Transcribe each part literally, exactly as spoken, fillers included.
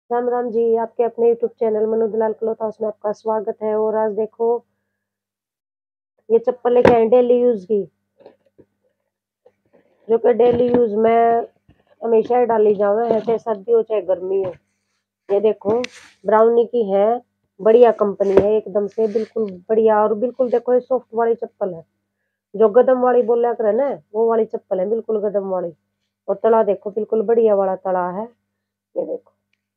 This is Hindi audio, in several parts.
राम राम जी, आपके अपने YouTube channel Manu Dalal cloth house में आपका स्वागत है। और आज देखो ये चप्पल लेके आए डेली यूज की, जो कि डेली यूज में हमेशा ही डाली जावे है, चाहे सर्दी हो चाहे गर्मी हो। ये देखो ब्राउनी की है, बढ़िया कंपनी है एकदम से, बिल्कुल बढ़िया। और बिल्कुल देखो ये सॉफ्ट वाली चप्पल है, जो गदम वाली बोला करे ना वो वाली चप्पल है, बिल्कुल गदम वाली। और तला देखो बिल्कुल बढ़िया वाला तला है, ये देखो।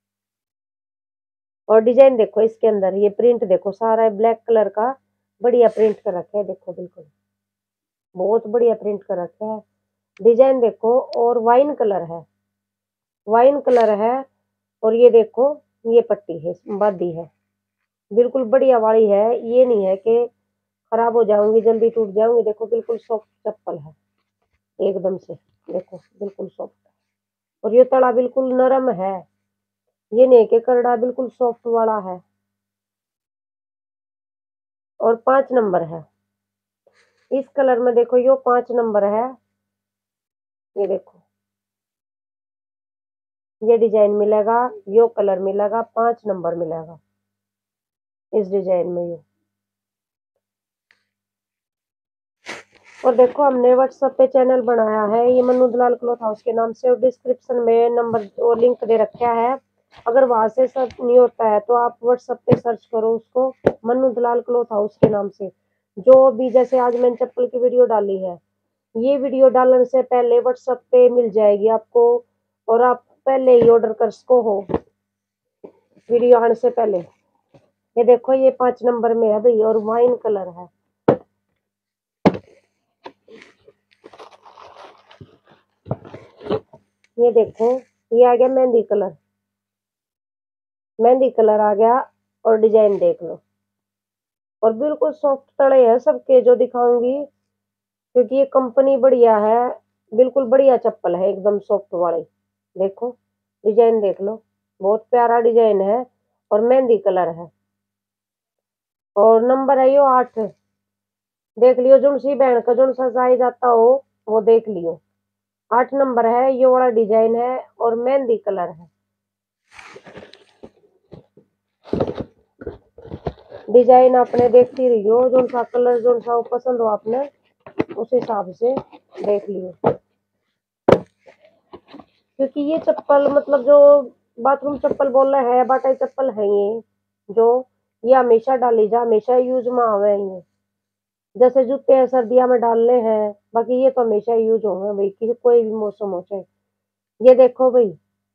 और डिजाइन देखो इसके अंदर, ये प्रिंट देखो सारा ब्लैक कलर का बढ़िया प्रिंट कर रखा है, देखो बिल्कुल बहुत बढ़िया प्रिंट कर रखा है। डिजाइन देखो, और वाइन कलर है, वाइन कलर है। और ये देखो ये पट्टी है, बादी है, बिल्कुल बढ़िया वाली है। ये नहीं है कि खराब हो जाऊंगी, जल्दी टूट जाऊंगी। देखो बिल्कुल सॉफ्ट चप्पल है एकदम से, देखो बिल्कुल सॉफ्ट। और ये तला बिल्कुल नरम है, ये नहीं कि करड़ा, बिल्कुल सॉफ्ट वाला है। और पांच नंबर है इस कलर में, देखो यो पांच नंबर है। ये देखो ये डिजाइन मिलेगा, यो कलर मिलेगा, पांच नंबर मिलेगा इस डिजाइन में यो। और देखो हमने व्हाट्सएप पे चैनल बनाया है, ये मनु दलाल क्लॉथ हाउस के नाम से, और डिस्क्रिप्शन में नंबर और लिंक दे रखा है। अगर वहां से सर्च नहीं होता है तो आप व्हाट्सएप पे सर्च करो उसको, मनु दलाल क्लॉथ हाउस के नाम से। जो भी जैसे आज मैंने चप्पल की वीडियो डाली है, ये वीडियो डालने से पहले व्हाट्सएप पे मिल जाएगी आपको, और आप पहले ही ऑर्डर कर सको हो वीडियो आने से पहले। ये देखो ये पांच नंबर में है भाई, और वाइन कलर है। ये देखो ये आ गया मेहंदी कलर, मेहंदी कलर आ गया। और डिजाइन देख लो, और बिल्कुल सॉफ्ट तड़े हैं सबके जो दिखाऊंगी, क्योंकि ये कंपनी बढ़िया है, बिल्कुल बढ़िया चप्पल है एकदम सॉफ्ट वाली। देखो डिजाइन देख लो, बहुत प्यारा डिजाइन है, और मेहंदी कलर है। और नंबर है यो आठ, देख लियो जो सी बहन का जो सा साइज आता हो वो देख लियो। आठ नंबर है, ये वाला डिजाइन है, और मेहंदी कलर है। डिजाइन आपने देखती रही हो, जो सा कलर जो सा पसंद हो आपने उस हिसाब से देख लियो। क्योंकि ये चप्पल मतलब जो बाथरूम चप्पल बोल रहे हैं, बाटा चप्पल है ये, जो ये हमेशा डाली जा, हमेशा यूज में आवे ये। जैसे जूते हैं सर्दियों में डालने हैं, बाकी ये तो हमेशा यूज होंगे भाई, कि कोई भी मौसम हो चाहे। ये देखो भाई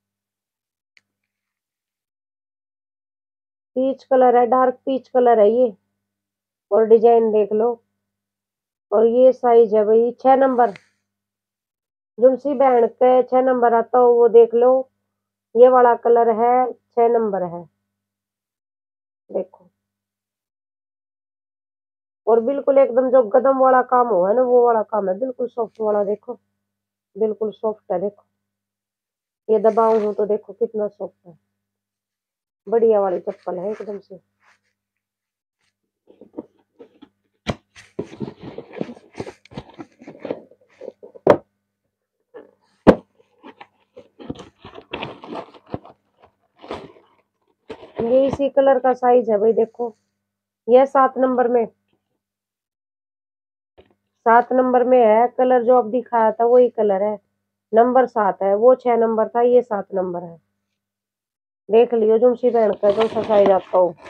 पीच कलर है, डार्क पीच कलर है ये। और डिजाइन देख लो, और ये साइज है भाई छह नंबर, जुनसी बहन के छह नंबर आता हो वो देख लो। ये वाला कलर है, छह नंबर है, देखो। और बिल्कुल एकदम जो गदम वाला काम हो है ना, वो वाला काम है, बिल्कुल सॉफ्ट वाला। देखो बिल्कुल सॉफ्ट है, देखो ये दबाऊ हूं तो देखो कितना सॉफ्ट है, बढ़िया वाली चप्पल है एकदम से। ये इसी कलर का साइज है भाई, देखो ये सात नंबर में, सात नंबर में है कलर, जो अब दिखाया था वही कलर है। नंबर सात है, वो छह नंबर था, ये सात नंबर है। देख लियो जो सी बहन का जो सा साइज आपका हो।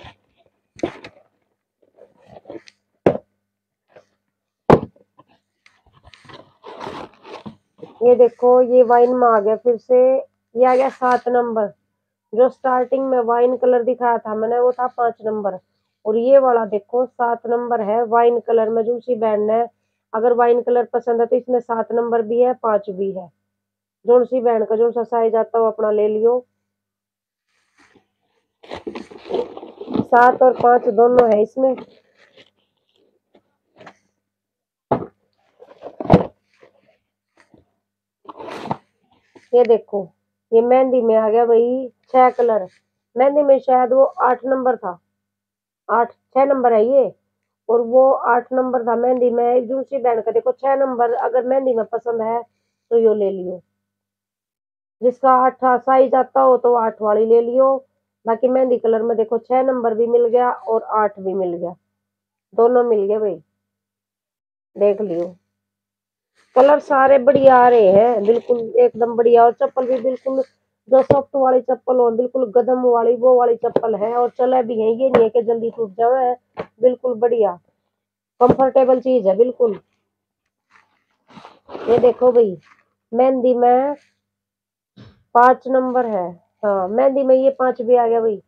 ये देखो ये वाइन में आ गया फिर से, ये आ गया सात नंबर। जो स्टार्टिंग में वाइन कलर दिखाया था मैंने वो था पांच नंबर। और ये वाला देखो सात नंबर है वाइन कलर में, जो सी बहन है अगर वाइन कलर पसंद है तो इसमें सात नंबर भी है, पांच भी है। जो सी बहन का जो सा साइज आता हो अपना ले लियो। सात और पांच दोनों है इसमें। ये देखो ये मेहंदी में आ गया भाई छह कलर, मेहंदी में शायद वो आठ नंबर था, आठ छह नंबर है ये। और वो आठ नंबर था मेहंदी में, दूसरी बहन का देखो छह नंबर, अगर मेहंदी में पसंद है तो यो ले लियो। जिसका आठ साइज आता हो तो आठ वाली ले लियो। बाकी मेहंदी कलर में देखो छह नंबर भी मिल गया और आठ भी मिल गया, दोनों मिल गए भाई, देख लियो। कलर सारे बढ़िया आ रहे हैं, बिल्कुल एकदम बढ़िया। और चप्पल भी बिल्कुल जो सॉफ्ट वाली चप्पल हो, बिल्कुल गदम वाली वो वाली चप्पल है, और चले भी है, ये नहीं है कि जल्दी टूट जाए, बिल्कुल बढ़िया कंफर्टेबल चीज है बिल्कुल। ये देखो भाई, मेहंदी में पांच नंबर है। हाँ मेहंदी में ये पांच भी आ गया भाई,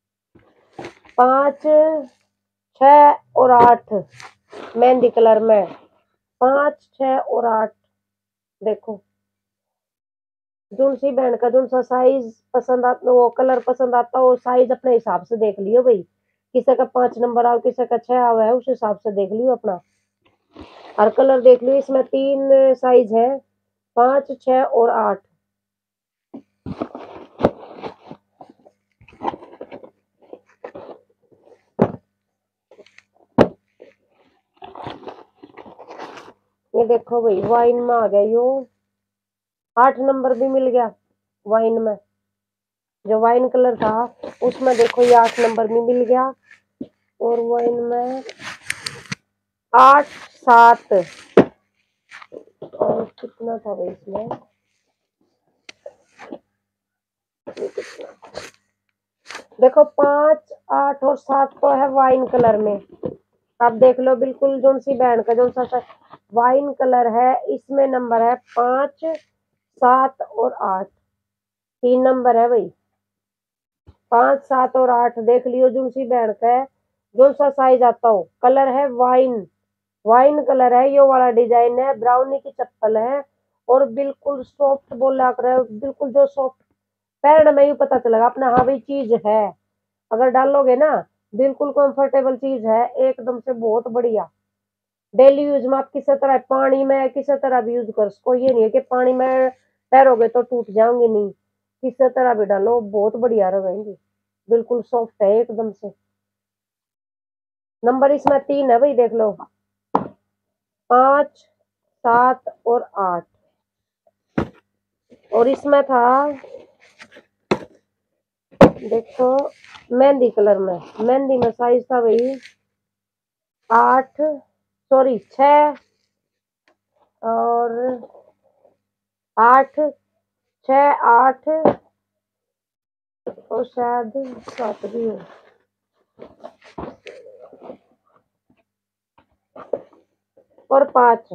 पांच छह और आठ मेहंदी कलर में, पांच छह और आठ। देखो जोन सी बहन का जोन सा साइज पसंद आता, वो कलर पसंद आता हो, साइज अपने हिसाब से देख लियो भाई। किसी का पांच नंबर आओ, किसी का छह आवा है, उस हिसाब से देख लियो अपना। हर कलर देख लियो, इसमें तीन साइज है, पांच छह और आठ। ये देखो भाई वाइन में आ गया यो, आठ नंबर भी मिल गया वाइन में। जो वाइन कलर था उसमें देखो ये आठ नंबर भी मिल गया, और वाइन में आठ सात, और कितना था भाई इसमें, देखो पांच आठ और सात तो है वाइन कलर में। आप देख लो बिल्कुल जोन सी बैंड का जोन सा वाइन कलर है, इसमें नंबर है पांच सात और आठ, तीन नंबर है भाई, पांच सात और आठ। देख लियो जोन सी बैंड का है, जोन सा साइज आता हो। कलर है वाइन, वाइन कलर है, ये वाला डिजाइन है, ब्राउनी की चप्पल है, और बिल्कुल सॉफ्ट बोला कर, बिल्कुल जो सॉफ्ट पैर में ही पता चलेगा अपना, हाँ भाई चीज है। अगर डालोगे ना, बिल्कुल कंफर्टेबल चीज है एकदम से, बहुत बढ़िया। डेली यूज में आप किसी तरह पानी में किसी तरह भी यूज कर सको, ये नहीं है कि पानी में तैरोगे तो टूट जाओगे, नहीं, किसी तरह भी डालो बहुत बढ़िया रहेंगी, बिल्कुल सॉफ्ट है एकदम से। नंबर इसमें तीन है भाई, देख लो, पांच सात और आठ। और इसमें था देखो मेहंदी कलर में, मेहंदी में साइज था भाई आठ, सॉरी छह और आठ, छह आठ और शायद सात भी है, और पांच,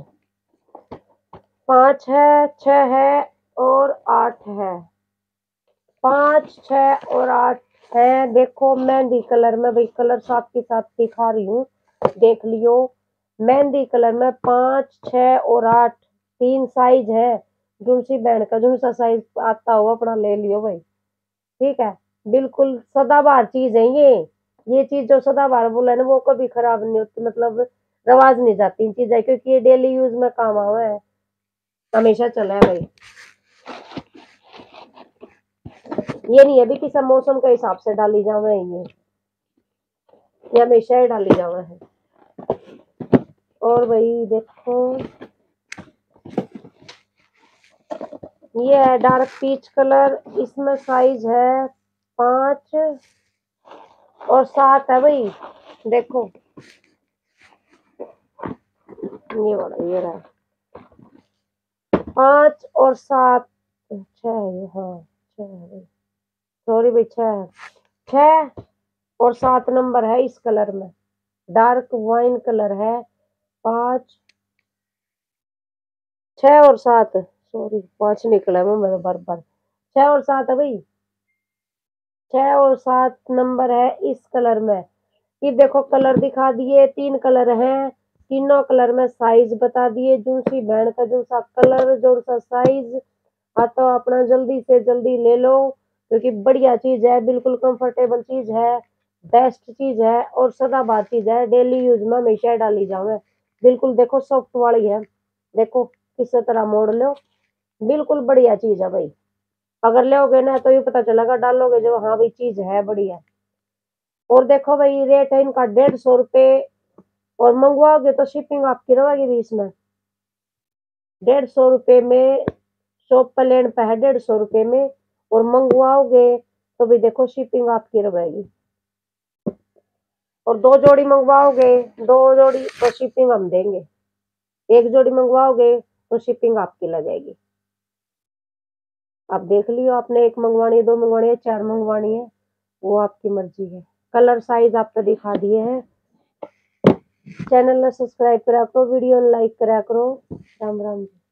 पांच है, छह है और आठ है, पांच छह और आठ है। देखो मेहंदी कलर में भाई, कलर साथ के साथ दिखा रही हूँ, देख लियो। मेहंदी कलर में पांच छह और आठ तीन साइज है, जो सी बहन का जो सा साइज आता हो अपना ले लियो भाई, ठीक है। बिल्कुल सदाबहार चीज है ये ये चीज जो सदाबहार बोला ना, वो कभी खराब नहीं होती, मतलब रवाज नहीं जाती इन चीजें, क्योंकि ये डेली यूज में काम आवा है, हमेशा चला है भाई। ये नहीं है भी किसी मौसम के हिसाब से डाली जावे, ये ये हमेशा ही डाली जावे है। और भाई देखो ये है डार्क पीच कलर, इसमें साइज है पांच और सात है भाई, देखो ये वाला ये रहा, पांच और सात, छह है, हाँ छह है, सॉरी भाई छह है, छह और सात नंबर है इस कलर में, डार्क वाइन कलर है, पांच छह और सात, सॉरी पांच निकला है मेरा बार बार, छह और सात है भाई, छह और सात नंबर है इस कलर में। ये देखो कलर दिखा दिए, तीन कलर हैं, तीनों कलर में साइज बता दिए, जो सी बहन का जो सा कलर जो सा साइज आता हो अपना जल्दी से जल्दी ले लो, क्योंकि बढ़िया चीज है, बिल्कुल कंफर्टेबल चीज है, बेस्ट चीज है, और सदाबहार चीज है, डेली यूज में हमेशा डाली जावे। बिल्कुल देखो सॉफ्ट वाली है, देखो किस तरह मोड़ लो, बिल्कुल बढ़िया चीज है भाई। अगर लोगे ना तो ये पता चलेगा, डालोगे जो हाँ भाई चीज है बढ़िया। और देखो भाई रेट है इनका डेढ़ सौ रुपये, और मंगवाओगे तो शिपिंग आपकी रहेगी भी इसमें, डेढ़ सौ रुपये में शॉप पर लेने पे है डेढ़ सौ रुपये में, और मंगवाओगे तो भी देखो शिपिंग आपकी रहेगी। और दो जोड़ी मंगवाओगे, दो जोड़ी तो शिपिंग हम देंगे, एक जोड़ी मंगवाओगे तो शिपिंग आपकी लगेगी। आप देख लियो, आपने एक मंगवानी है, दो मंगवानी है, चार मंगवानी है, वो आपकी मर्जी है। कलर साइज आपको दिखा दिए हैं। चैनल ने सब्सक्राइब करा करो, वीडियो लाइक करा करो। राम राम।